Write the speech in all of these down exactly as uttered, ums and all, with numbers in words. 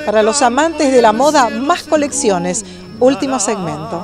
Para los amantes de la moda, más colecciones. Último segmento.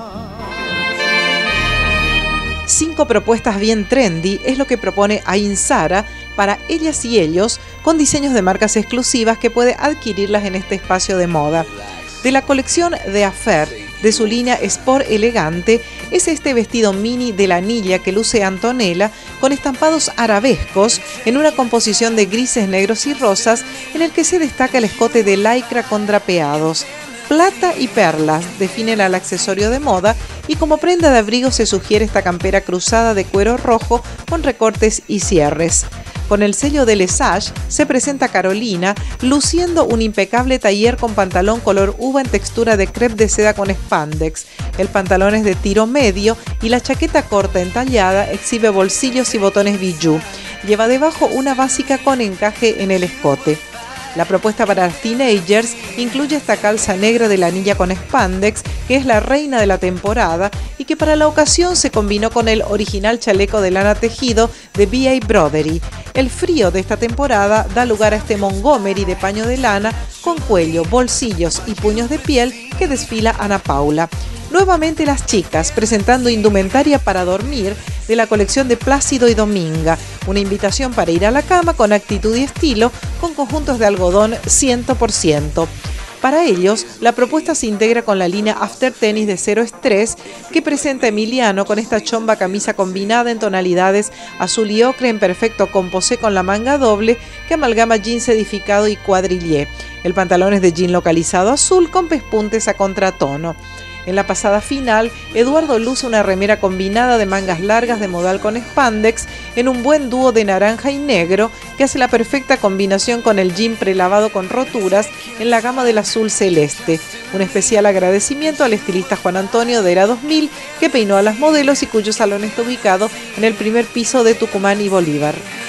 Cinco propuestas bien trendy es lo que propone Ain Sara para ellas y ellos, con diseños de marcas exclusivas que puede adquirirlas en este espacio de moda. De la colección de Affair, de su línea Sport Elegante, es este vestido mini de lanilla que luce Antonella con estampados arabescos en una composición de grises, negros y rosas, en el que se destaca el escote de lycra con drapeados. Plata y perlas definen al accesorio de moda y como prenda de abrigo se sugiere esta campera cruzada de cuero rojo con recortes y cierres. Con el sello de Lesage se presenta Carolina luciendo un impecable taller con pantalón color uva en textura de crepe de seda con spandex. El pantalón es de tiro medio y la chaqueta corta entallada exhibe bolsillos y botones bijou. Lleva debajo una básica con encaje en el escote. La propuesta para las teenagers incluye esta calza negra de lanilla con spandex, que es la reina de la temporada y que para la ocasión se combinó con el original chaleco de lana tejido de B A Brodery. El frío de esta temporada da lugar a este Montgomery de paño de lana con cuello, bolsillos y puños de piel que desfila Ana Paula. Nuevamente las chicas, presentando indumentaria para dormir de la colección de Plácido y Dominga, una invitación para ir a la cama con actitud y estilo, con conjuntos de algodón cien por ciento. Para ellos, la propuesta se integra con la línea After Tennis de Cero Estrés que presenta Emiliano con esta chomba camisa combinada en tonalidades azul y ocre en perfecto composé con la manga doble que amalgama jeans edificado y cuadrillé. El pantalón es de jean localizado azul con pespuntes a contratono. En la pasada final, Eduardo luce una remera combinada de mangas largas de modal con spandex en un buen dúo de naranja y negro que hace la perfecta combinación con el jean prelavado con roturas en la gama del azul celeste. Un especial agradecimiento al estilista Juan Antonio de Era dos mil que peinó a las modelos y cuyo salón está ubicado en el primer piso de Tucumán y Bolívar.